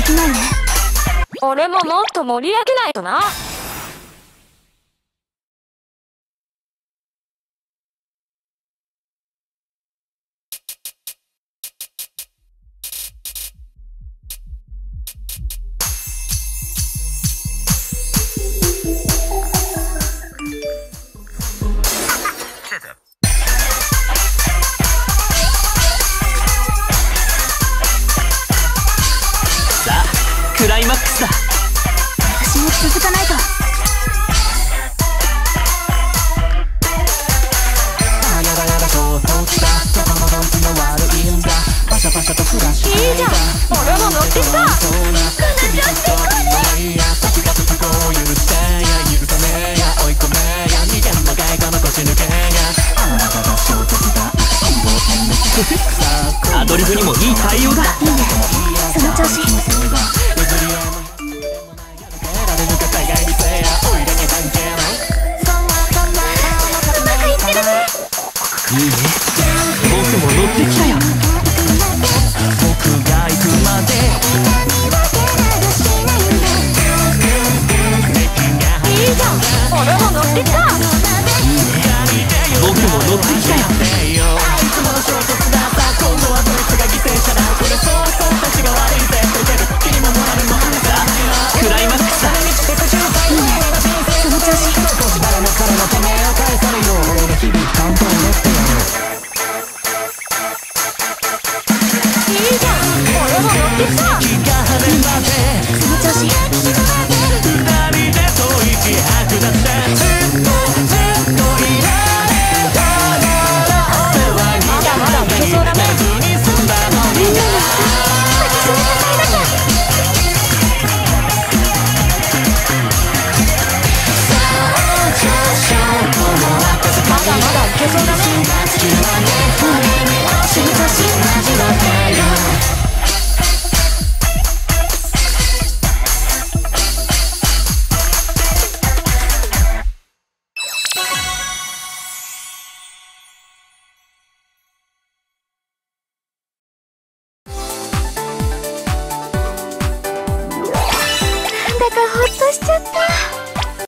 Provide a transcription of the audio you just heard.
きないね。 俺ももっと盛り上げないとな。 クライマックスだ。 私も続かないと。 いいじゃん、俺も乗ってきた。 アドリブにもいい対応だ。 いいね、その調子。 いいね、僕も乗ってきたよ。僕が行くまでいいじゃん、俺も乗ってきた。 いいね、僕も乗ってきたよ。クライマックスだ。 いいね、その調子。 いいじゃん、俺も乗ってきた。 いいね、その調子。 まだまだいけそうだね。 みんなに私の支えなきゃ。 まだまだいけそうだね。